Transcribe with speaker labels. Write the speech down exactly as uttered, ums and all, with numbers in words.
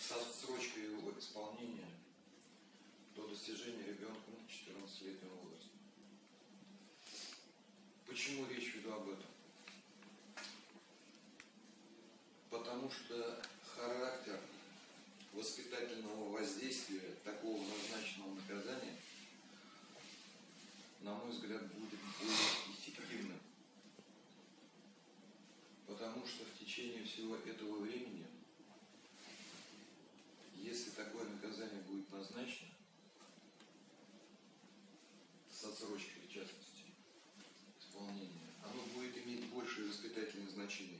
Speaker 1: с отсрочкой его исполнения до достижения ребенком четырнадцатилетнего возраста. Почему речь веду об этом? Потому что характер воспитательного воздействия такого назначенного наказания, на мой взгляд, будет более эффективным. Потому что в течение всего этого времени, если такое наказание будет назначено, с отсрочкой в частности, исполнения, оно будет иметь большее воспитательное значение.